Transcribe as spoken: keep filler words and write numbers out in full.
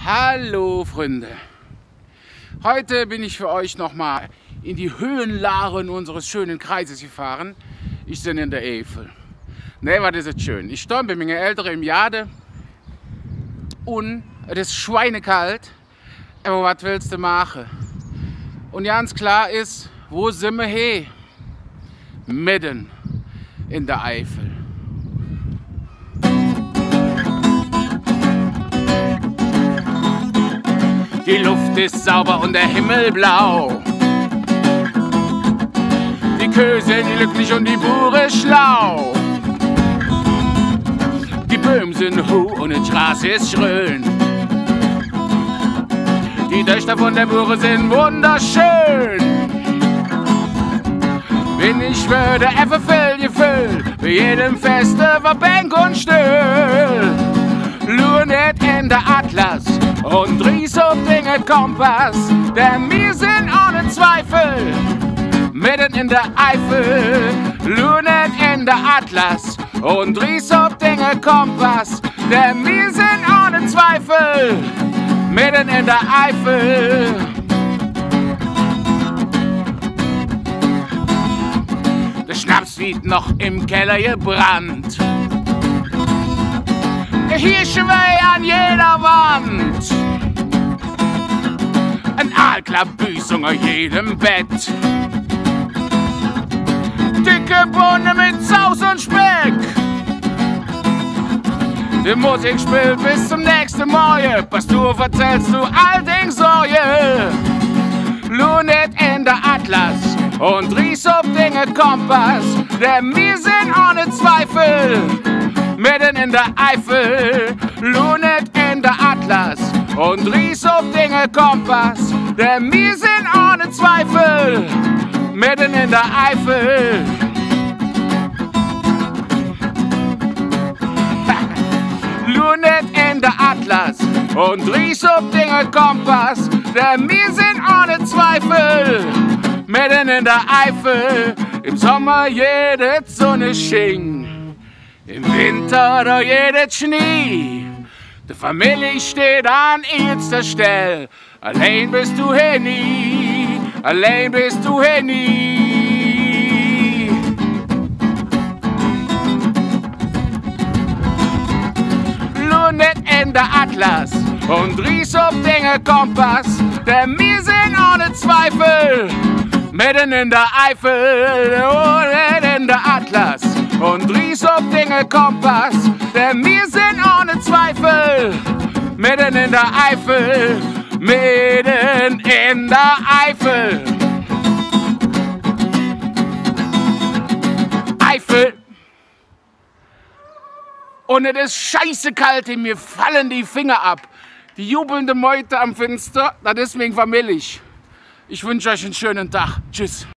Hallo Freunde, heute bin ich für euch nochmal in die Höhenlagen unseres schönen Kreises gefahren. Ich bin in der Eifel. Ne, was ist es schön. Ich stehe bei meinen Eltern im Jade und es ist schweinekalt, aber was willst du machen? Und ganz klar ist, wo sind wir her? Mitten in der Eifel. Die Luft ist sauber und der Himmel blau. Die Kühe sind glücklich und die Bure schlau. Die Böhmen sind hoch und die Straße ist schön. Die Töchter von der Bure sind wunderschön. Wenn ich würde, einfach voll gefüllt, bei jedem Feste war Bank und Stühl. Lunet in der Atlas und Ries auf Dinge Kompass, denn wir sind ohne Zweifel mitten in der Eifel. Lunet in der Atlas und Ries auf Dinge Kompass, denn wir sind ohne Zweifel mitten in der Eifel. Der Schnaps wird noch im Keller gebrannt. Der Hirschweih an jeder Wand. Ein Aalklappbüßung auf jedem Bett. Dicke Bohnen mit Saus und Speck. Die Musik spielt bis zum nächsten Morgen. Pastor erzählst du allerdings Sorge. Lunet in der Atlas und Ries auf Dinge Kompass, denn wir sind ohne Zweifel mitten in der Eifel. Lunet in der Atlas und Ries auf Dinge Kompass, denn wir sind ohne Zweifel mitten in der Eifel. Lunet in der Atlas und Ries auf Dinge Kompass, denn wir sind ohne Zweifel mitten in der Eifel. Im Sommer jede Sonne schien, im Winter da jedes Schnee. Die Familie steht an erster Stelle. Allein bist du hier nie, allein bist du hier nie. Lunet in der Atlas und Ries auf Dinge Kompass, denn wir sind ohne Zweifel mitten in der Eifel. Lunet in der Atlas und Ries auf Dinge Kompass, denn wir sind ohne Zweifel mitten in der Eifel, mitten in der Eifel. Eifel. Und es ist scheiße kalt, mir fallen die Finger ab. Die jubelnde Meute am Fenster, das ist wegen Familie. Ich wünsche euch einen schönen Tag. Tschüss.